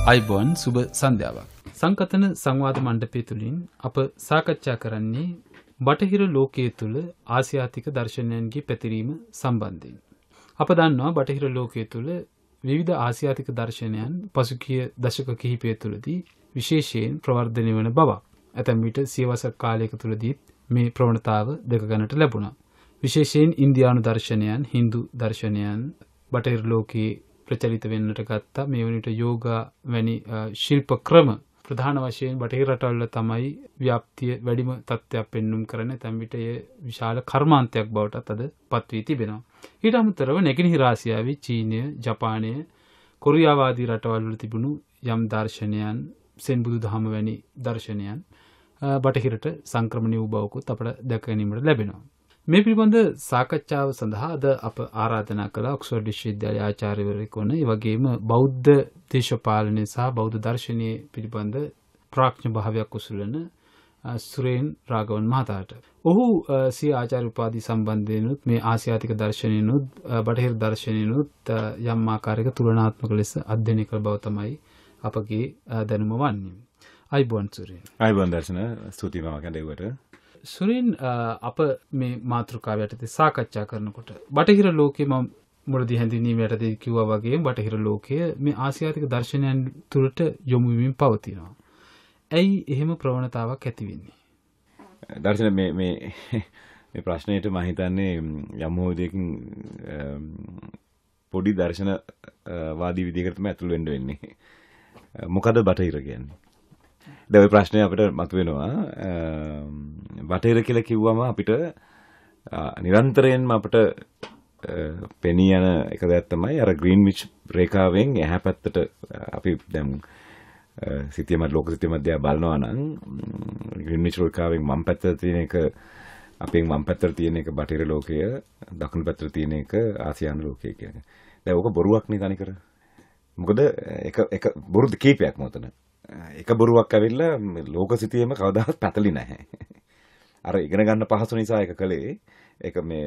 අයිබෝන් සුබ සන්ධ්‍යාවක්. සංකතන සංවාද මණ්ඩපය තුළින් අප සාකච්ඡා කරන්නේ බටහිර ලෝකයේ තුළ ආසියාතික දර්ශනයන්ගේ පැතිරීම සම්බන්ධයෙන්. අප දන්නවා බටහිර ලෝකයේ තුළ විවිධ ආසියාතික දර්ශනයන් පසුගිය දශක කිහිපය තුළදී විශේෂයෙන් ප්‍රවර්ධනය වන බවක්. ඇතැම් විට සියවසක් කාලයක තුළදීත් මේ ප්‍රවණතාව දැක ගන්නට ලැබුණා. විශේෂයෙන් ඉන්දියානු දර්ශනයන්, හින්දු දර්ශනයන් බටහිර ලෝකයේ ප්‍රචලිත වෙන්නට ගත්තා. මේ වනිට යෝගා වැනි ශිල්ප ක්‍රම ප්‍රධාන වශයෙන් බටහිර රටවල තමයි ව්‍යාප්තිය වැඩිම තත්ත්වයක් පෙන්눔 කරන. ඇතැම් විට එය විශාල කර්මාන්තයක් බවට අද පත් වී තිබෙනවා. ඊට අමතරව නැගෙනහිර ආසියාවේ චීනය, ජපානය, කොරියාවාදී රටවල් වල තිබුණු යම් දර්ශනයන්, සෙන් බුදුදහම වැනි දර්ශනයන් බටහිරට සංක්‍රමණය වූ බවකුත් අපට දැක ගැනීමට ලැබෙනවා. මේ පිළිබඳ සාකච්ඡාව සඳහා අද අප ආරාධනා කළ ඔක්ස්ෆර්ඩ් විශ්වවිද්‍යාලයේ ආචාර්යවරයෙකු වන ඒ වගේම බෞද්ධ දේශපාලනය සහ බෞද්ධ දර්ශනයේ පිළිබඳ ප්‍රඥා භාවයක් උසුලන සුරේන් රාගවන් මහතාට. ඔහු සිය ආචාර්ය උපාධි සම්බන්ධයෙන්ුත් මේ ආසියාතික දර්ශනයනුත් බටහිර දර්ශනයනුත් යම් ආකාරයක තුලනාත්මක ලෙස අධ්‍යයනය කළ බව තමයි අපගේ දැනුම වන්නේ. අයිබෝන් සුරේන්. අයිබෝන් දර්ශන ස්තුතියි මම කැඳෙව්වට. සුරින් අප මේ මාතෘකාව යටතේ සාකච්ඡා කරනකොට බටහිර ලෝකයේ මම මුලදී හැඳින්වීම යටතේ කිව්වා වගේ බටහිර ලෝකය මේ ආසියාතික දර්ශනයන් තුළට යොමු වෙමින් පවතිනවා. ඇයි එහෙම ප්‍රවණතාවක් ඇති වෙන්නේ? දර්ශන මේ ප්‍රශ්නයට මම හිතන්නේ යම් හෝදයකින් පොඩි දර්ශන වාදී විදිහකට තමයි අතුල් වෙන්නේ. මොකද බටහිර කියන්නේ? දැන් ওই ප්‍රශ්නේ අපිට මතුවෙනවා. බටහිර කියලා කිව්වම අපිට නිරන්තරයෙන්ම අපිට පෙනී යන එක දෙයක් තමයි අර ග්‍රීන්විච් රේඛාවෙන් එහා පැත්තට අපි දැන් ලෝක සිතිය මැද බලනවා නම් ග්‍රීන්විච් රේඛාවෙන් වම් පැත්තට තියෙන එක අපෙන් වම් පැත්තට තියෙන එක බටහිර ලෝකය, දකුණු පැත්තට තියෙන එක ආසියානු ලෝකය කියන්නේ. දැන් ඕක බොරුවක් නේ තනිකර. මොකද එක බොරු කීපයක් මොතන. එක බොරුවක් ඇවිල්ලා ලෝක සිතියේම කවදාවත් පැතලි නැහැ. අර ඉගෙන ගන්න පහසු නිසා එක කලේ ඒක මේ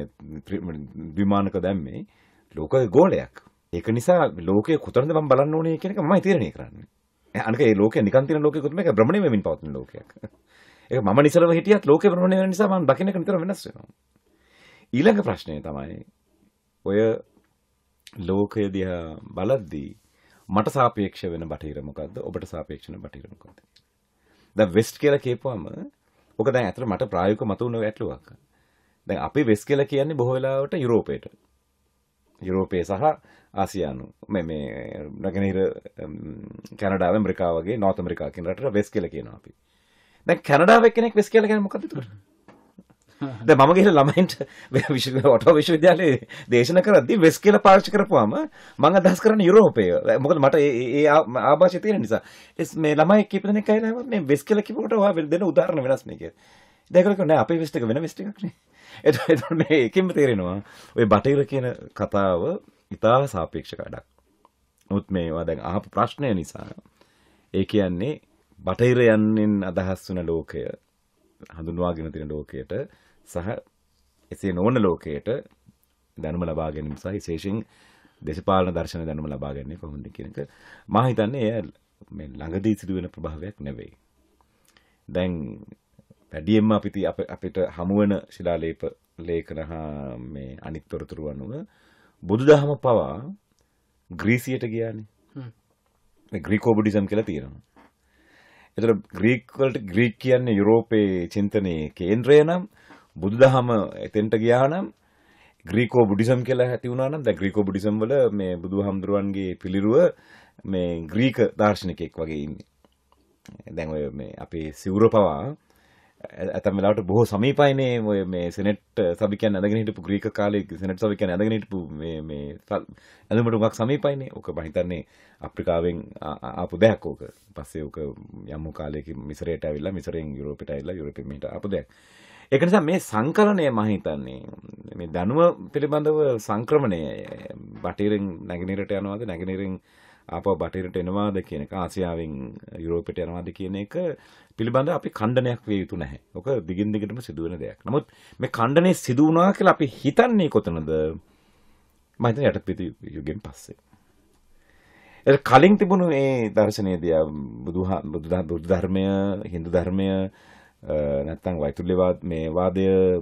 විමානක දැම්මේ ලෝක ගෝලයක්. ඒක නිසා ලෝකයේ කොතරම්ද මම බලන්න ඕනේ කියන එක මමයි තීරණය කරන්නේ. අනික ඒ ලෝකේ නිකන් තියෙන ලෝකයකට මේක භ්‍රමණය වෙමින් පවතින ලෝකයක්. ඒක මම නිසලව හිටියත් ලෝකේ භ්‍රමණය වෙන නිසා මම දකින්න එක නිතර වෙනස් වෙනවා. ඊළඟ ප්‍රශ්නේ තමයි ඔය ලෝකය දිහා බලද්දී මට සාපේක්ෂ වෙන බටහිර මොකද්ද? ඔබට සාපේක්ෂ වෙන බටහිර මොකද්ද? දැන් වෙස්ට් කියලා කියපුවම ඔක දැන් ඇත්තට මට ප්‍රායෝගිකව මතුවන ගැටලුවක්. දැන් අපි වෙස්ට් කියලා කියන්නේ බොහෝ වෙලාවට යුරෝපයට. යුරෝපයේ සහ ආසියානු මේ නැගෙනහිර කැනඩාව, ඇමරිකාව වගේ නෝර්ත් ඇමරිකා කියන රටට වෙස්ට් කියලා කියනවා අපි. දැන් කැනඩාවේ කෙනෙක් වෙස්ට් කියලා කියන්නේ මොකද්ද ඒකට? දැන් මම ගිහලා ළමයින්ට ඔටෝ විශ්වවිද්‍යාලයේ දේශනා කරද්දී වෙස් කියලා පාවිච්චි කරපුවාම මම අදහස් කරන්නේ යුරෝපය. මොකද මට ඒ ආభాෂය තියෙන නිසා. මේ ළමයි කීප දෙනෙක් අයලා මේ වෙස් කියලා කිව්වකොට ඔයා දෙන උදාහරණ වෙනස් නේ කියලා. දැන් ඒකලක නෑ අපේ වෙස් එක වෙන වෙස් එකක් නේ. එතකොට මේ එකෙන්ම තේරෙනවා ඔය බටහිර කියන කතාව ඉතාල සාපේක්ෂ වැඩක්. නමුත් මේවා දැන් අහපු ප්‍රශ්නය නිසා ඒ කියන්නේ බටහිර යන්නෙන් අදහස් වන ලෝකය හඳුන්වාගෙන තියෙන ලෝකයට සහ එසේ නොවන ලෝකයට දැනුම ලබා ගැනීම සහ විශේෂයෙන් දේශපාලන දර්ශන දැනුම ලබා ගැනීම කොහොමද කියන එක මම හිතන්නේ එය මේ ළඟදී සිදුවෙන ප්‍රභාවයක් නෙවෙයි. දැන් වැඩියෙන්ම අපිට හමු වෙන ශිලාලේප ලේඛන හා මේ අනිත් තොරතුරු අනුව බුදුදහම පවා ග්‍රීසියට ගියානේ. මේ ග්‍රීකෝ බුද්දිසම් කියලා තියෙනවා. ඒතර ග්‍රීක් කියන්නේ යුරෝපයේ චින්තනයේ කේන්ද්‍රය නම් බුදුදහම එතෙන්ට ගියා නම් ග්‍රීකෝ බුද්දිසම් කියලා ඇති වුණා නම් දැන් ග්‍රීකෝ බුද්දිසම් වල මේ බුදුහාමුදුරුවන්ගේ පිළිරුව මේ ග්‍රීක දාර්ශනිකයෙක් වගේ ඉන්නේ. දැන් ඔය මේ අපේ සිවුර පවා ඇතම් වෙලාවට බොහෝ සමීපයිනේ ඔය මේ සෙනෙට් සභිකයන් ඇඳගෙන හිටපු ග්‍රීක කාලේ සෙනෙට් සභිකයන් ඇඳගෙන හිටපු මේ ඇඳුමට උගක් සමීපයිනේ. ඔක මම හිතන්නේ අප්‍රිකාවෙන් ආපු දෙයක් ඕක. පස්සේ ඕක යම් කාලයක මිසරයට ඇවිල්ලා මිසරෙන් යුරෝපයට ඇවිල්ලා යුරෝපෙන් මෙහෙට ආපු දෙයක්. ඒක නිසා මේ සංකලනය මම හිතන්නේ මේ දැනුම පිළිබඳව සංක්‍රමණය බටහිරින් නැගෙනහිරට යනවාද නැගෙනහිරින් ආපහු බටහිරට එනවාද කියන එක ආසියාවෙන් යුරෝපයට යනවාද කියන එක පිළිබඳව අපි ඛණ්ඩනයක් විය යුතු නැහැ. ඔක දිගින් දිගටම සිදුවෙන දෙයක්. නමුත් මේ ඛණ්ඩනය සිදු වුණා කියලා අපි හිතන්නේ කොතනද? මම හිතන්නේ යටපිට යුගයෙන් පස්සේ. ඒක කලින් තිබුණු ඒ දර්ශනයේදී බුදු ධර්මය, හින්දු ධර්මය නැත්නම් වෛතුල්‍යවාද මේ වාදය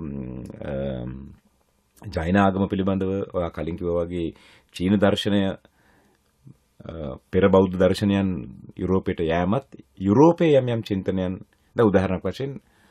ජෛන ආගම පිළිබඳව ඔයා කලින් කිව්වා වගේ චීන දර්ශනය පෙර බෞද්ධ දර්ශනයන් යුරෝපයට යෑමත් යුරෝපයේ යම් චින්තනයන් දැන් උදාහරණයක් වශයෙන්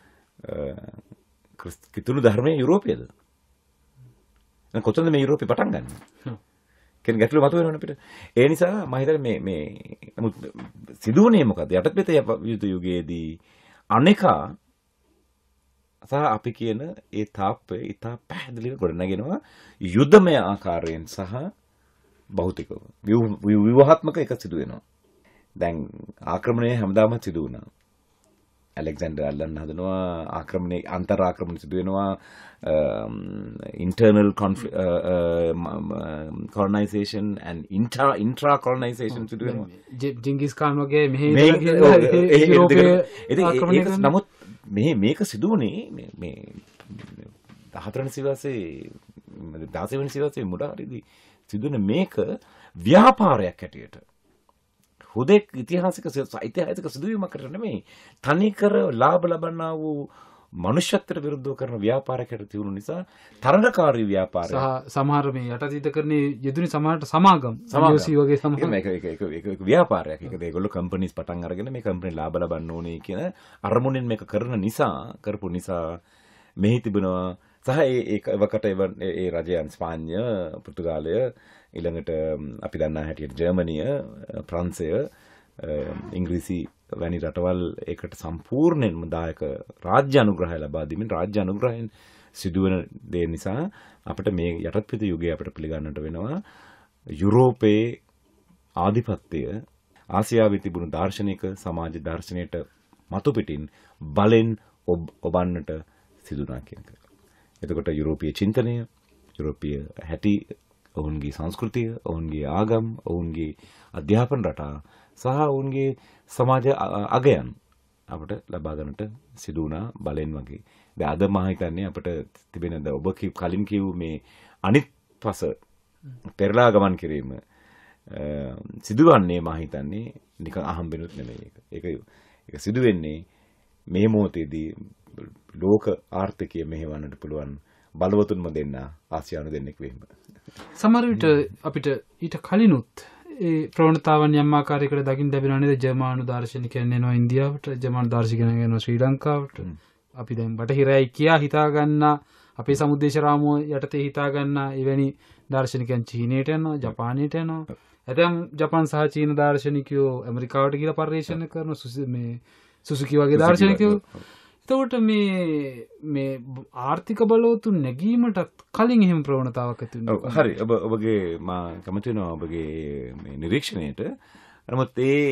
කිතුණු ධර්මයේ යුරෝපයේද දැන් කොතනද මේ යුරෝපේ පටන් ගන්නේ කියන ගැටලුව මතුවෙනවනේ අපිට. ඒ නිසා මම හිතන්නේ මේ නමුත් සිදුවුනේ මොකද? යටත්පිට යුද යුගයේදී අනේකා සහ අපි කියන ඒ තාප්පය ඉතා පැහැදිලිව ගොඩනගෙනවා යුද්ධමය ආකාරයෙන් සහ භෞතිකව. ව්‍යුහාත්මක එක සිදු වෙනවා. දැන් ආක්‍රමණය හැමදාම සිදු වුණා. ඇලෙක්සැන්ඩර් අල්ලන්න හදනවා ආක්‍රමණය අන්තර් ආක්‍රමණ සිදු වෙනවා internal colonization and intra colonization සිදු වෙනවා ජින්ගිස් ખાන් වගේ මෙහි නමුත් මේක සිදු වුණේ මේ 14 වෙනි සියවසේ 16 වෙනි සියවසේ මුලදී සිදුවන මේක ව්‍යාපාරයක් හැටියට හුදෙක් ඓතිහාසික සිදුවීමකට නෙමෙයි තනිකර ලාභ ලබන්නා වූ මනුෂ්‍යත්වයට විරුද්ධව කරන ව්‍යාපාරයකට තියුණු නිසා තරණකාරී ව්‍යාපාරය සහ සමහර මේ යටතීත කරන්නේ යෙදුනි සමහරට සමාගම් යෝසී වගේ සමහර මේක ව්‍යාපාරයක්. ඒක ඒගොල්ලෝ කම්පැනිස් පටන් අරගෙන මේ කම්පැනි ලාභ ලබන්න ඕනේ කියන අරමුණෙන් මේක කරපු නිසා මෙහි තිබෙනවා සහ ඒකට ඒ රජයන් ස්පාඤ්ඤ පෘතුගාලය ඊළඟට අපි දන්නා හැටියට ජර්මනිය ප්‍රංශය ඉංග්‍රීසි වැනි රටවල් ඒකට සම්පූර්ණයෙන්ම දායක රාජ්‍ය අනුග්‍රහය ලබා දීමෙන් රාජ්‍ය අනුග්‍රහයෙන් සිදුවන දේ නිසා අපිට මේ යටත්පිට යුගයේ අපිට පිළිගන්නට වෙනවා යුරෝපයේ ආධිපත්‍යය ආසියාවේ තිබුණු දාර්ශනික සමාජ දර්ශනයට මතු පිටින් බලෙන් ඔබන්නට සිදුනා කියන එක. එතකොට යුරෝපීය චින්තනය, යුරෝපීය හැටි, ඔවුන්ගේ සංස්කෘතිය, ඔවුන්ගේ ආගම්, ඔවුන්ගේ අධ්‍යාපන රටා සහ ඔවුන්ගේ සමාජ අගයන් අපිට ලබා ගන්නට සිදු වුණා බලෙන් වගේ. දැන් අද මම හිතන්නේ අපිට තිබෙන ඔබ කලින් කියු මේ අනිත් පස පෙරලා ගමන් කිරීම සිදුවන්නේ මම හිතන්නේ නිකන් අහම්බෙනුත් නෙමෙයි ඒක. ඒක සිදු වෙන්නේ මේ මොහොතේදී ලෝක ආර්ථිකය මෙහෙවන්නට පුළුවන් බලවතුන්ම දෙන්න ආසියානු දෙන්නෙක් වෙන්න. සමහර විට අපිට ඊට කලිනුත් ඒ ප්‍රවණතාවන් යම් ආකාරයකට දකින්න ලැබෙනවා නේද? ජර්මානු දාර්ශනිකයන් එනවා ඉන්දියාවට, ජර්මානු දාර්ශනිකයන් එනවා ශ්‍රී ලංකාවට. අපි දැන් බටහිරයි කියා හිතා ගන්නා අපේ සමුද්දේශ රාමුව යටතේ හිතා ගන්නා එවැනි දාර්ශනිකයන් චීනයට යනවා, ජපානයට යනවා. ඇතැම් ජපාන් සහ චීන දාර්ශනිකයෝ ඇමරිකාවට ගිහලා පරිශන කරන මේ සුසුකි වගේ දාර්ශනිකයෝ. එතකොට මේ ආර්ථික බලවතුන් නැගීමට කලින් එහෙම ප්‍රවණතාවක් ඇති වෙනවා. හරි. ඔබගේ මා කැමති වෙනවා ඔබගේ මේ නිරීක්ෂණයට. නමුත් ඒ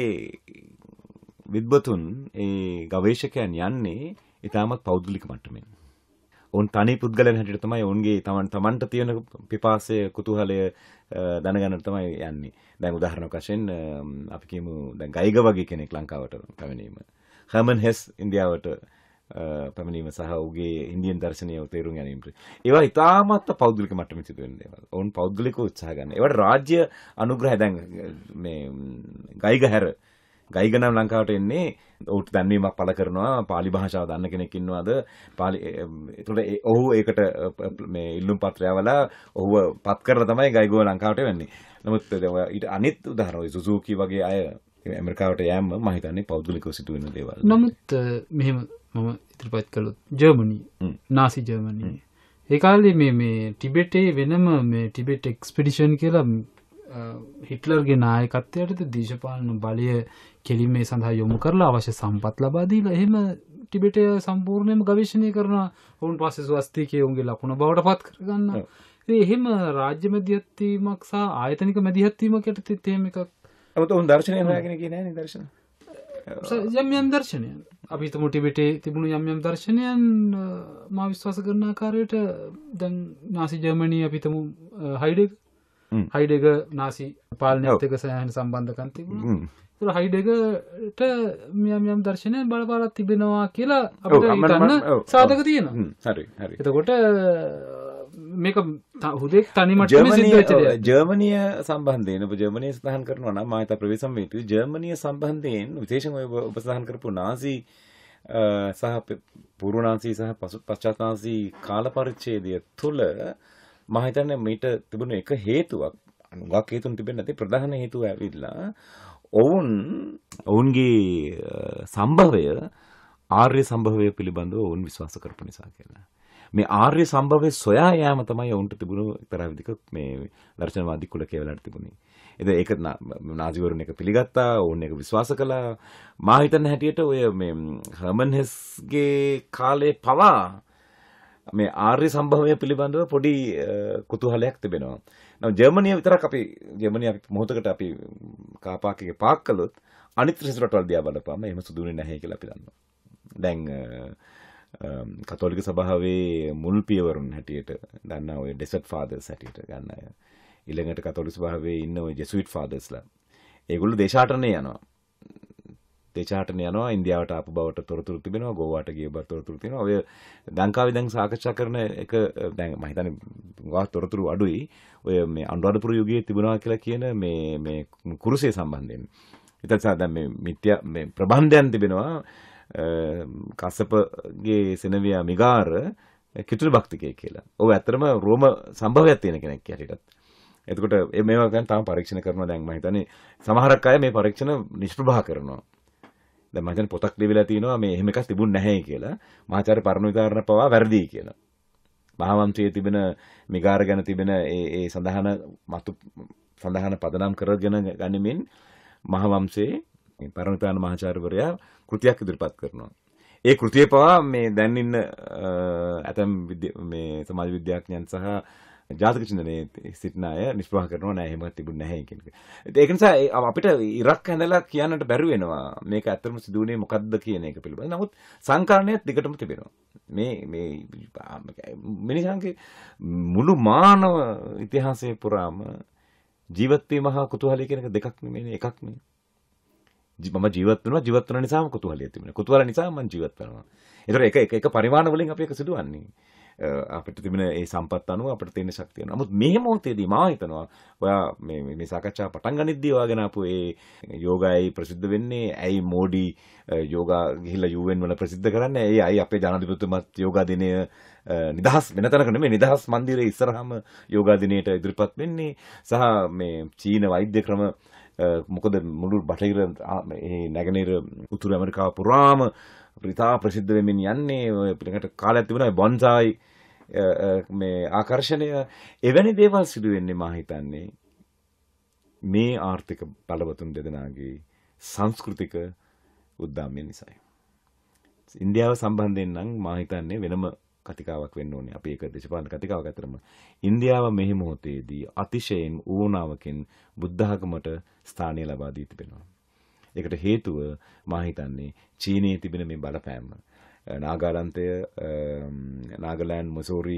විද්වතුන් ඒ ගවේෂකයන් යන්නේ ඊටමත් පෞද්ගලික මට්ටමින්. ඔවුන් තනි පුද්ගලයන් හැටියට තමයි ඔවුන්ගේ තමන්ට තියෙන පිපාසය කුතුහලය දැනගන්නට තමයි යන්නේ. දැන් උදාහරණයක් වශයෙන් අපි කියමු දැන් ගයිග වගේ කෙනෙක් ලංකාවට පැමිණීම. හර්මන් හෙස් ඉන්දියාවට පැමිණීම සහ ඔහුගේ ඉන්දියන් දර්ශනය තේරුම් ගැනීමට. ඒවා ඉතාමත් පෞද්ගලික මට්ටමින් සිදුවෙන දේවල්. ඔවුන් පෞද්ගලිකව උත්සාහ ගන්න. ඒවට රාජ්‍ය අනුග්‍රහය දැන් මේ ගයිග හැර ගයිග නම් ලංකාවට එන්නේ ඔහුට දැන්වීමක් පළ කරනවා පාලි භාෂාව දන්න කෙනෙක් ඉන්නවද පාලි ඒතකොට ඔහු ඒකට මේ ඉල්ලුම් පත්‍රය යවලා ඔහුව පත් කරලා තමයි ගයිගෝ ලංකාවට වෙන්නේ. නමුත් ඊට අනිත් උදාහරණ සුසුකි වගේ අය ඇමරිකාවට යෑම මම හිතන්නේ පෞද්ගලිකව සිදුවෙන දේවල්. නමුත් මෙහෙම මම ඉදිරිපත් කළොත් ජර්මනි නාසි ජර්මනි ඒ කාලේ මේ ටිබෙටේ වෙනම මේ ටිබෙට් එක්ස්පෙඩිෂන් කියලා හිට්ලර්ගේ නායකත්වයට දේශපාලන බලය කෙලින්ම සඳහා යොමු කරලා අවශ්‍ය සම්පත් ලබා දීලා එහෙම ටිබෙටය සම්පූර්ණයෙන්ම ගවේෂණය කරනවා. ඔවුන් පස්සේ ස්වස්තිකයේ උන්ගේ ලකුණ බවට පත් කරගන්නවා. එහෙම රාජ්‍ය මැදිහත් වීමක් සහ ආයතනික මැදිහත් වීමක් යටතේ එහෙම එකක්. අමුත උන් දර්ශනය හොයාගෙන ගියේ නැහැ නේ දර්ශන. යම් දර්ශනයන් අපි හිතමු ටිබෙටේ තිබුණු යම් දර්ශනයන් මා විශ්වාස කරන ආකාරයට දැන් නාසි ජර්මනිය අපි හිතමු හයිඩෙගර් නාසි පාලනයත් එක්ක සෑහෙන සම්බන්ධකම් තිබුණා. ඒක හයිඩෙගර්ට යම් දර්ශනයන් බලපාරක් තිබෙනවා කියලා අපිට හිතන්න සාධක තියෙනවා. හරි හරි. එතකොට මේක හුදෙක් තනිමටම සිද්ධ වෙච්ච දෙයක්. ජර්මනිය සම්බන්ධයෙන් ඔබ ජර්මනිය සඳහන් කරනවා නම් මම හිතා ප්‍රවේශම් වේතු ජර්මනිය සම්බන්ධයෙන් විශේෂයෙන් ඔබ සඳහන් කරපු නාසි සහ පූර්ව නාසි සහ පශ්චාත් නාසි කාල පරිච්ඡේදය තුළ මම හිතන්නේ මීට තිබුණු එක හේතුවක් අනුගත හේතුන් තිබෙන්නේ නැති ප්‍රධාන හේතුව ඇවිල්ලා ඔවුන්ගේ සම්භවය ආර්ය සම්භවය පිළිබඳව ඔවුන් විශ්වාස කරපු නිසා කියලා. මේ ආර්ය සම්භවයේ සොයා යාම තමයි ඔවුන්ට තිබුණු එක්තරා විදිහක මේ දර්ශනවාදී කුලකයේ වෙලාවට තිබුණේ. ඉතින් ඒක නාසිවරුන් එක පිළිගත්තා, ඔවුන් ඒක විශ්වාස කළා. මා හිතන හැටියට ඔය මේ හර්මන් හෙස්ගේ කාලේ පවා මේ ආර්ය සම්භවය පිළිබඳව පොඩි කුතුහලයක් තිබෙනවා. නම් ජර්මනිය විතරක් අපි මොහොතකට අපි කාපාකගේ පාක් කළොත් අනිත් රටවල් දිහා බලපුවම එහෙම සිදුුනේ නැහැ කියලා අපි දන්නවා. දැන් කතෝලික සභාවේ මුල් පියවරුන් හැටියට දන්නා ඔය ඩෙසර්ට් ෆාදර්ස් හැටියට ගන්න අය. ඊළඟට කතෝලික සභාවේ ඉන්න ඔය ජෙසුයිට් ෆාදර්ස්ලා. ඒගොල්ලෝ දේශාටනේ යනවා. ඉන්දියාවට ආපු බවට තොරතුරු තිබෙනවා, ගෝවාට ගිය බවට තොරතුරු තියෙනවා. ඔය ලංකාවේ දැන් සාකච්ඡා කරන එක දැන් මම හිතන්නේ ගෝවා තොරතුරු අඩුයි. ඔය මේ අනුරාධපුර යුගයේ තිබුණා කියලා කියන මේ කුරුසය සම්බන්ධයෙන්. ඉතින් දැන් මේ ප්‍රබන්ධයන් තිබෙනවා. කස්සපගේ සෙනවියා මිගාර කිතුල් භක්තිකයෙක් කියලා. ඔව් ඇත්තටම රෝම සම්භවයක් තියෙන කෙනෙක් හැටියටත්. එතකොට මේවා ගැන තාම පරීක්ෂණ කරනවා. දැන් මම හිතන්නේ සමහරක් අය මේ පරීක්ෂණ නිෂ්ප්‍රභා කරනවා. දැන් මම හිතන්නේ පොතක් ලියවිලා තියෙනවා මේ එහෙම එකක් තිබුණ නැහැ කියලා. මහාචාර්ය පරණ විචාරණ පවා වැරදි කියලා. මහාවංශයේ තිබෙන මිගාර ගැන තිබෙන ඒ සඳහන පදනම් කරගෙන ගනිමින් මහාවංශයේ පරණ විචාරණ මහාචාර්යවරයා කෘතියක් ඉදිරිපත් කරනවා. ඒ කෘතිය පවා මේ දැන් ඉන්න ඇතම් මේ සමාජ විද්‍යාඥයන් සහ ජාතක චින්තනයේ සිටින අය නිෂ්ප්‍රභා කරනවා නෑ එහෙම තිබුණ නැහැ කියන එක. ඒක නිසා අපිට ඉරක් හැඳලා කියන්නට බැරි වෙනවා මේක ඇත්තටම සිදුුනේ මොකද්ද කියන එක පිළිබඳව. නමුත් සංකල්පණයක් දිගටම තිබෙනවා. මේ මිනිසාගේ මුළු මානව ඉතිහාසයේ පුරාම ජීවත් වීම හා කුතුහලය කියන එක දෙකක් නෙමෙයි එකක් නෙමෙයි. මම ජීවත් වෙන නිසාම කුතුහලය තිබෙනවා. කුතුහල නිසා මම ජීවත් වෙනවා. ඒතර එක පරිමාණ වලින් අපි ඒක සිදුවන්නේ. අපිට තිබෙන ඒ සම්පත් අනුව අපිට තියෙන ශක්තිය. නමුත් මේ මොහොතේදී මා හිතනවා ඔයා මේ සාකච්ඡාව පටන් ගනිද්දී ඔයාගෙන ආපු ඒ යෝගායි ප්‍රසිද්ධ වෙන්නේ ඇයි මෝඩි යෝගා ගිහිල්ලා UN වල ප්‍රසිද්ධ කරන්නේ ඇයි අපේ ජනාධිපතිතුමත් යෝගා දිනය නිදහස් වෙන තැනක නෙමෙයි නිදහස් මන්දිරයේ ඉස්සරහම යෝගා දිනයට ඉදිරිපත් වෙන්නේ සහ මේ චීන වෛද්‍ය ක්‍රම මොකද මුළු බටහිර නැගෙනහිර උතුරු ඇමරිකාව පුරාම ඉතා ප්‍රසිද්ධ වෙමින් යන්නේ ඔය පිටකට කාලයක් තිබුණා බොන්සායි මේ ආකර්ෂණය එවැනි දේවල් සිදු වෙන්නේ මා හිතන්නේ මේ ආර්ථික බලවතුන් දෙදෙනාගේ සංස්කෘතික උද්දාමය නිසායි. ඉන්දියාව සම්බන්ධයෙන් නම් මා හිතන්නේ වෙනම කතිකාවක් වෙන්න ඕනේ. අපි ඒක දේශපාලන කතිකාවක් අතරම ඉන්දියාව මෙහි මොහොතේදී අතිශයින් ඌණාවකින් බුද්ධ ආගමට ස්ථානය ලබා දී තිබෙනවා. ඒකට හේතුව මා හිතන්නේ චීනයේ තිබෙන මේ බලපෑම. නාගාලන්තය, නාගලෑන්ඩ්, මොසෝරි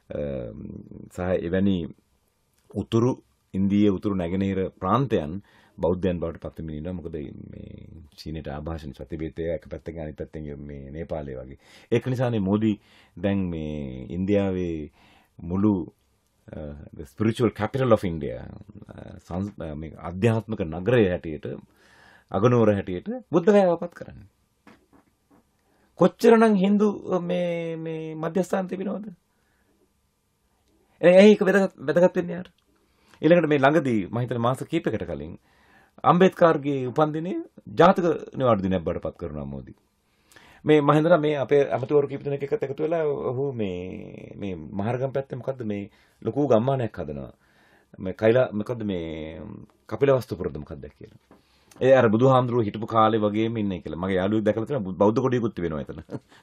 සහ එවැනි උතුරු ඉන්දියාවේ උතුරු නැගෙනහිර ප්‍රාන්තයන් බෞද්ධයන් බවට පත් වෙමින් ඉන්නවා. මොකද මේ චීනයට ආభాෂණ ප්‍රතිවේතය එක පැත්තකින් අනිත් පැත්තෙන් මේ නේපාලය වගේ. ඒක නිසානේ මෝදි දැන් මේ ඉන්දියාවේ මුළු the spiritual capital of India මේ ආධ්‍යාත්මික නගරය හැටියට අගනුවර හැටියට බුද්ධ ගයාවපත් කරන්නේ. කොච්චරනම් Hindu මේ මධ්‍යස්ථාන තිබෙනවද? ඒක වැදගත් වෙන්නේ යාර. ඊළඟට මේ ළඟදී මම හිතන්නේ මාස කිහිපයකට කලින් අම්බේද්කර්ගේ උපන්දිනයේ ජාතක නිවාඩු දිනයක් බඩපත් කරනවා මෝදි. මේ මම හිතනවා මේ අපේ අමතවරු කීප දෙනෙක් එක්කත් එකතු වෙලා ඔහු මේ මහරගම් පැත්තේ මොකද්ද මේ ලොකු ගම්මානයක් හදනවා. මේ කයිලා මොකද්ද මේ කපිලවස්තුපුරද මොකක්ද කියලා. ඒ අර බුදුහාමුදුරුවෝ හිටපු කාලේ වගේම ඉන්නේ කියලා. මගේ යාළුවෙක් දැකලා තියෙනවා බෞද්ධ කොටියකුත් තිබෙනවා එතන.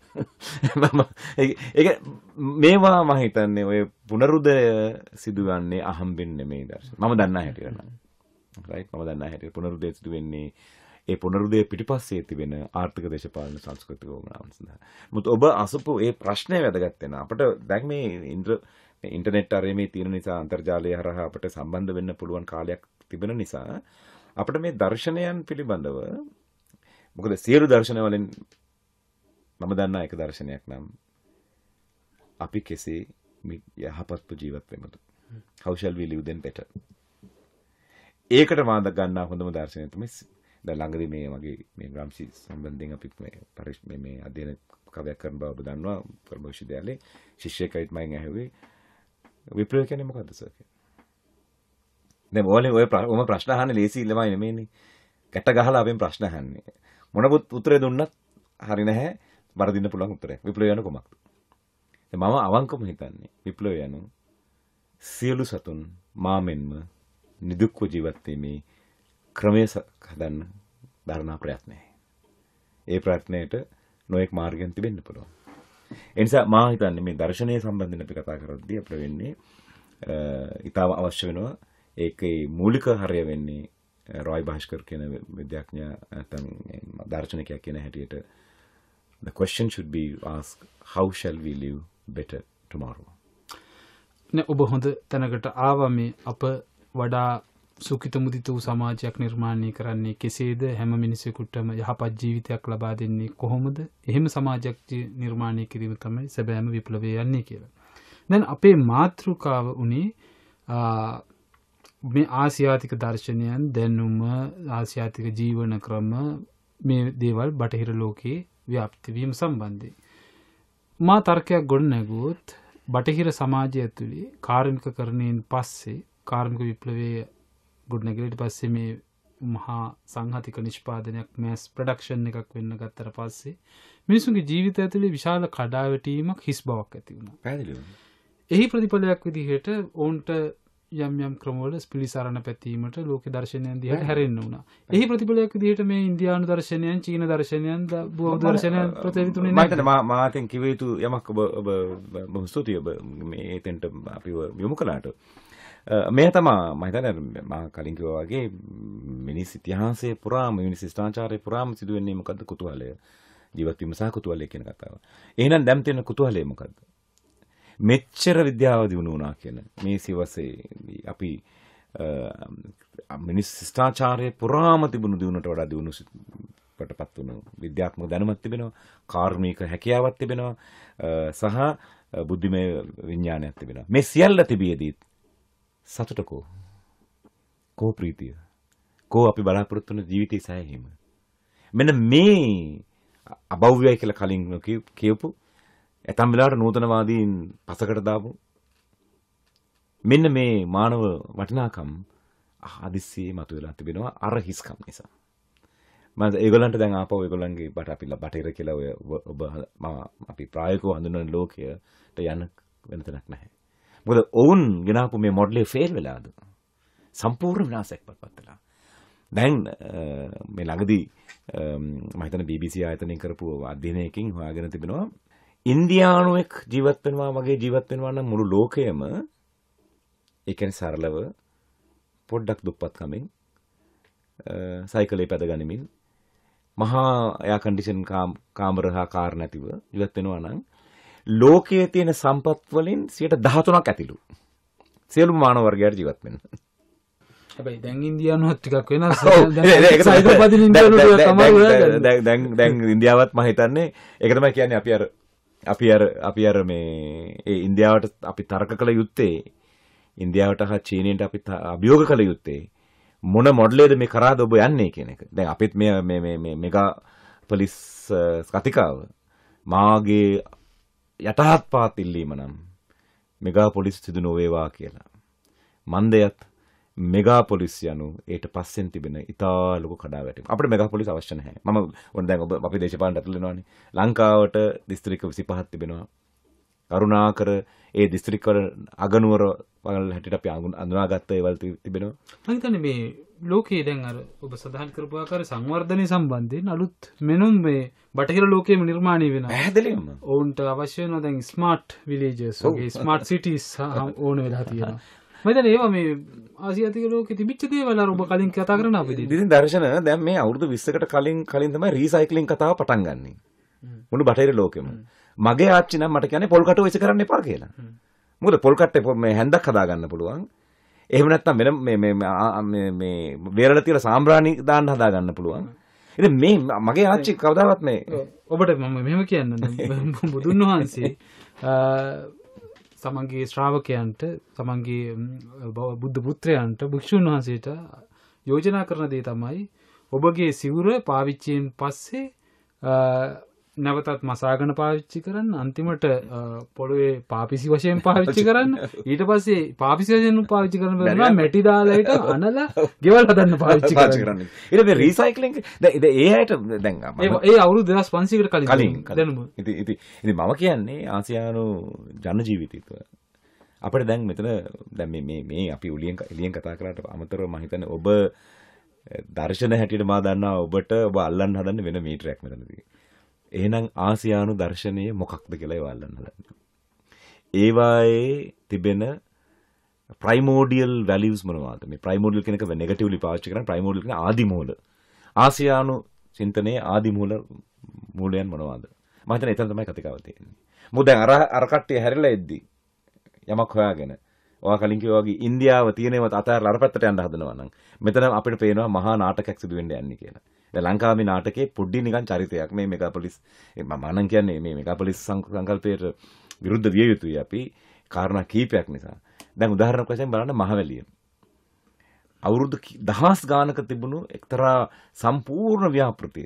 ඒක මේවා මම හිතන්නේ ඔය පුනරුදය සිදුවන්නේ අහම්බෙන් නෙමෙයි දර්ශන. මම දන්නා හැටියට නම්. රයිට් මම දන්නා හැටියට පුනරුදය සිදු වෙන්නේ ඒ පුනරුදය පිටිපස්සේ තිබෙන ආර්ථික දේශපාලන සංස්කෘතික වුණාවන් සඳහා. මුත් ඔබ අසපු ඒ ප්‍රශ්නේ වැදගත් වෙනවා. අපිට දැන් මේ ඉන්ටර්නෙට් ආරෙමේ තියෙන නිසා අන්තර්ජාලය හරහා අපිට සම්බන්ධ වෙන්න පුළුවන් කාලයක් තිබෙන නිසා අපිට මේ දර්ශනයන් පිළිබඳව මොකද සියලු දර්ශන වලින් මම දන්නා එක දර්ශනයක් නම් අපි කෙසේ යහපත්ව ජීවත් වෙමුද? How shall we live then better? ඒකට මාද ගන්නා හොඳම දර්ශනය තමයි දැන් ළඟදී මේ වගේ මේ ග්‍රාම්ෂි සම්බන්ධයෙන් අපි මේ අධ්‍යයන කවයක් කරන බව ඔබ දන්නවා කොළඹ විශ්වවිද්‍යාලයේ ශිෂ්‍යයෙක් මයින් ඇහුවේ විප්ලවය කියන්නේ මොකද්ද සර් කියලා. දැන් ඔය ප්‍රශ්න අහන්නේ ලේසි ළමයි නෙමෙයිනේ. ගැට ගහලා අපෙන් ප්‍රශ්න අහන්නේ. මොන උත්තරේ දුන්නත් හරි නැහැ. වරදින්න පුළුවන් උත්තරයක්. විප්ලවය යන කොමක්ද? දැන් මම අවංකවම හිතන්නේ විප්ලවය යන සියලු සතුන් මාමෙන්ම නිදුක්ව ජීවත් වීමේ ක්‍රමය හදන්න දරන ප්‍රයත්නයයි. ඒ ප්‍රයත්නයට නොඑක් මාර්ගයන් තිබෙන්න පුළුවන්. ඒ නිසා මා හිතන්නේ මේ දර්ශනීය සම්බන්ධයෙන් අපි කතා කරද්දී අපිට වෙන්නේ ඊටම අවශ්‍ය වෙනවා ඒකේ මූලික හරය වෙන්නේ රොයි භාස්කර් කියන විද්‍යාඥයා නැත්නම් දාර්ශනිකයා කියන හැටියට the question should be asked how shall we live better tomorrow. නේ ඔබ හොඳ තැනකට ආවා මේ අප වඩා සුඛිත මුදිත වූ සමාජයක් නිර්මාණය කරන්නේ කෙසේද? හැම මිනිසෙකුටම යහපත් ජීවිතයක් ලබා දෙන්නේ කොහොමද? එහෙම සමාජයක් නිර්මාණය කිරීම තමයි සැබෑම විප්ලවය යන්නේ කියලා. දැන් අපේ මාතෘකාව උනේ මේ ආසියාතික දර්ශනයන් දැනුම ආසියාතික ජීවන ක්‍රම මේ දේවල් බටහිර ලෝකයේ ව්‍යාප්ති වීම සම්බන්ධයෙන් මා තර්කයක් ගොඩ නැගුවොත් බටහිර සමාජය ඇතුලේ කාර්මිකකරණයෙන් පස්සේ කාර්මික විප්ලවයේ ගොඩ නැගිලට පස්සේ මේ මහා සංහතික නිෂ්පාදනයක් මෑස් ප්‍රොඩක්ෂන් එකක් වෙන්න ගත්තට පස්සේ මිනිසුන්ගේ ජීවිතය ඇතුලේ විශාල කඩාවැටීමක් හිස් බවක් ඇති වුණා. පැහැදිලිව. එහි ප්‍රතිඵලයක් විදිහට ඔවුන්ට යම් යම් ක්‍රමවල පිළිසරණ පැතීමට ලෝක දර්ශනයන් දිහාට හැරෙන්න වුණා. එහි ප්‍රතිඵලයක් විදිහට මේ ඉන්දියානු දර්ශනයන්, චීන දර්ශනයන්, බෞද්ධ දර්ශනයන් ප්‍රතිවිතුනේ නැහැ. මම මාතෙන් කිව යුතු යමක් ඔබ බොහොම ස්තුතියි ඔබ මේ එතෙන්ට අපිව යොමු කළාට. මේ තමයි මම හිතන්නේ මම කලින් කිව්වා වගේ මිනිස් ඉතිහාසයේ පුරාම මිනිස් ශිෂ්ටාචාරයේ පුරාම සිදුවෙන්නේ මොකද්ද? කුතුහලය. ජීවත් වීම සහ කුතුහලය කියන කතාව. එහෙනම් දැන් තියෙන කුතුහලය මොකද්ද? මෙච්චර විද්‍යාව දිනු වුණා කියන මේ සිවසේ අපි මිනිස් ශිෂ්ටාචාරයේ පුරාම තිබුණු දිනුවට වඩා දිනුවටපත් වුණු විද්‍යාත්මක දැනුමක් තිබෙනවා, කාර්මික හැකියාවක් තිබෙනවා සහ බුද්ධිමය විඥානයක් තිබෙනවා. මේ සියල්ල තිබියදී සතුටකෝ කෝ ප්‍රීතිය කෝ අපි බලාපොරොත්තු වෙන ජීවිතය සෑහීම මෙන්න මේ අභව්‍යයි කියලා කලින් කියපු ඇතම් වෙලාවට නූතනවාදීන් පසකට දාපු මෙන්න මේ මානව වටිනාකම් හදිස්සියේ මතුවලා තිබෙනවා අර හිස්කම් නිසා. මම ඒගොල්ලන්ට දැන් ආපහු ඒගොල්ලන්ගේ බටහිර කියලා ඔබ අපි ප්‍රායෝගිකව හඳුන්වන ලෝකයට යන්න වෙන තැනක් නැහැ. මොකද ඔවුන් ගෙනාපු මේ මොඩලේ ෆේල් වෙලාද සම්පූර්ණ විනාශයක්පත් වෙලා. දැන් මේ ළඟදී මම හිතන්නේ BBC ආයතනයෙන් කරපු අධ්‍යයනයකින් හොයාගෙන තිබෙනවා ඉන්දියානුවෙක් ජීවත් වෙනවා වගේ ජීවත් වෙනවා නම් මුළු ලෝකයම ඒ කියන්නේ සරලව පොඩ්ඩක් දුප්පත් කමින් සයිකලේ පැද ගනිමින් මහා එයා කන්ඩිෂන් කාමර හා කාර් නැතිව ජීවත් වෙනවා නම් ලෝකයේ තියෙන සම්පත් වලින් 13% ඇතිලු සියලුම මානව වර්ගයට ජීවත් වෙන්න. හැබැයි දැන් ඉන්දියානුවත් ටිකක් වෙනස්. දැන් ඉන්දියාවත් මම හිතන්නේ ඒක තමයි කියන්නේ අපි අර මේ ඒ ඉන්දියාවට අපි තර්ක කළ යුත්තේ ඉන්දියාවට හා චීනයට අපි අභියෝග කළ යුත්තේ මොන මොඩලේද මේ කරාද ඔබ යන්නේ කියන එක. දැන් අපිත් මේ මෙගා පොලිස් කතිකාව මාගේ යටහත් පාත් ඉල්ලීම නම් මෙගා පොලිස් සිදු නොවේවා කියලා. මන්දයත් මෙගා පොලිස් යනු ඊට පස්සෙන් තිබෙන ඉතා ලොකු කඩාවැටීමක්. අපිට මෙගා පොලිස් අවශ්‍ය නැහැ. මම ඕන දැන් ඔබ අපේ දේශපාලනට ඇතුළු වෙනවානේ. ලංකාවට දිස්ත්‍රික්ක 25ක් තිබෙනවා. කරුණාකර ඒ දිස්ත්‍රික්ක වල අගනුවර වල හැටියට අපි අඳුනාගත්ත ඒවල් තිබෙනවා. මම හිතන්නේ මේ ලෝකයේ දැන් අර ඔබ සඳහන් කරපු ආකාර සංවර්ධනය සම්බන්ධයෙන් අලුත් මෙනුම් මේ බටහිර ලෝකයේම නිර්මාණය වෙනවා. පැහැදිලිවම. ඔවුන්ට අවශ්‍ය වෙනවා දැන් ස්මාර්ට් විලේජස් වගේ ස්මාර්ට් සිටිස් ඕන වෙලා තියෙනවා. මම හිතන්නේ ඒවා මේ ආසියාතික ලෝකෙ තිබිච්ච දේවල් අර ඔබ කලින් කතා කරන අපිට. ඉතින් දර්ශන දැන් මේ අවුරුදු 20කට කලින් තමයි රීසයික්ලින් කතාව පටන් ගන්නෙ. මුළු බටහිර ලෝකෙම. මගේ ආච්චි නම් මට කියන්නේ පොල් කටුව ඉස කරන්න එපා කියලා. මොකද පොල් කට්ටේ මේ හැන්දක් හදා ගන්න පුළුවන්. එහෙම නැත්නම් වෙන මේ වේරලා තියලා සාම්බ්‍රාණි දාන්න හදා ගන්න පුළුවන්. ඉතින් මේ මගේ ආච්චි කවදාවත් මේ ඔබට මම මෙහෙම කියන්නම්. බුදුන් වහන්සේ තමන්ගේ ශ්‍රාවකයන්ට තමන්ගේ බුද්ධ පුත්‍රයන්ට භික්ෂුන් වහන්සේට යෝජනා කරන දේ තමයි ඔබගේ සිවුර පාවිච්චියෙන් පස්සේ නැවතත් මසාගෙන පාවිච්චි කරන්න අන්තිමට පොළොවේ පාපිසි වශයෙන් පාවිච්චි කරන්න ඊට පස්සේ පාපිසි වශයෙන් පාවිච්චි කරන බැලුවා මැටි දාලා ඊට අනලා ගෙවල් හදන්න පාවිච්චි කරන්න. ඊට මේ රීසයික්ලින් දැන් ඒ ඇයට දැන් ඒ අවුරුදු 2500කට කලින් දැනුම. ඉතින් මම කියන්නේ ආසියානු ජන ජීවිතය අපිට දැන් මෙතන දැන් මේ අපි එළියෙන් කතා කරාට අමතරව මම හිතන්නේ ඔබ දර්ශන හැටියට මා දන්නවා ඔබට ඔබ අල්ලන්න හදන්නේ වෙන මීටරයක් මෙතනදී. එහෙනම් ආසියානු දර්ශනය මොකක්ද කියලා ඒවා අල්ලන්න හදන්නේ. ඒවායේ තිබෙන ප්‍රයිමෝඩියල් වැලියුස් මොනවාද? මේ ප්‍රයිමෝඩියල් කියන එක නෙගටිව්ලි පාවිච්චි කරන ප්‍රයිමෝඩියල් කියන ආදි මූල. ආසියානු චින්තනයේ ආදි මූලයන් මොනවාද? මම හිතන්නේ එතන තමයි කතිකාව තියෙන්නේ. මොකද දැන් අර කට්ටිය හැරිලා එද්දි යමක් හොයාගෙන ඔයා කලින් කිව්වා වගේ ඉන්දියාව තියෙනවත් අතහැරලා අර පැත්තට යන්න හදනවා නම් මෙතන අපිට පේනවා මහා නාටකයක් සිදු වෙන්න යන්නේ කියලා. දැන් ලංකාවේ නාටකයේ පොඩි නිකන් චරිතයක් මේ මෙගාපොලිස් මම අනන් කියන්නේ මේ මෙගාපොලිස් සංකල්පයට විරුද්ධ විය යුතුයි අපි කාරණා කීපයක් නිසා. දැන් උදාහරණයක් වශයෙන් බලන්න මහවැලිය. අවුරුදු දහස් ගානක තිබුණු එක්තරා සම්පූර්ණ ව්‍යාපෘතිය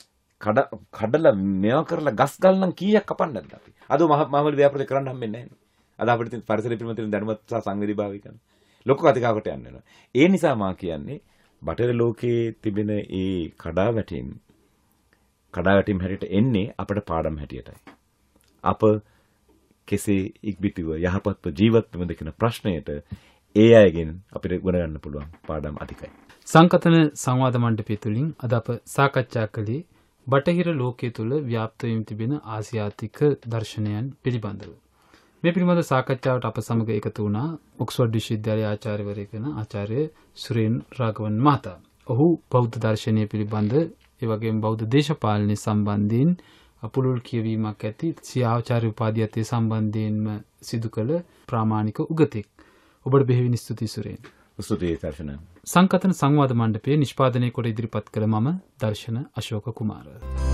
කඩලා මෙයා කරලා ගස් ගල් නම් කීයක් කපන්නද අපි. අද මහවැලි ව්‍යාපෘතිය කරන්න හම්බෙන්නේ නැහැ. අද අපිට පරිසර පිළිබඳ දැනුමත් සහ සංවේදීභාවය කරන ලොකු කතිකාවකට යන්න වෙනවා. ඒ නිසා මා කියන්නේ බටහිර ලෝකයේ තිබෙන ඒ කඩාවැටීම් හැටියට එන්නේ අපට පාඩම් හැටියටයි. අප කෙසේ ඉක්බිතිව යහපත්ව ජීවත් වෙමුද කියන ප්‍රශ්නයට ඒ අයගෙන් අපිට ගොඩ ගන්න පුළුවන් පාඩම් අධිකයි. සංකතන සංවාද මණ්ඩපය තුළින් අද අප සාකච්ඡා කළේ බටහිර ලෝකයේ තුල ව්‍යාප්ත වෙමින් තිබෙන ආසියාතික දර්ශනයන් පිළිබඳව. මේ පිළිබඳ සාකච්ඡාවට අප සමග එකතු වුණා ඔක්ස්ෆර්ඩ් විශ්වවිද්‍යාලයේ ආචාර්යවරයෙක් වන ආචාර්ය සුරේන් රාඝවන් මහතා. ඔහු බෞද්ධ දර්ශනය පිළිබඳ ඒ වගේම බෞද්ධ දේශපාලනය සම්බන්ධයෙන් අපුලුල් කියවීමක් ඇති සිය ආචාර්ය උපාධියත් ඒ සම්බන්ධයෙන්ම සිදු කළ ප්‍රාමාණික උගතෙක්. ඔබට බෙහෙවින් ස්තුතියි සුරේන්. ස්තුතියි දර්ශන. සංකතන සංවාද මණ්ඩපයේ නිෂ්පාදනය කොට ඉදිරිපත් කළ මම දර්ශන අශෝක කුමාර.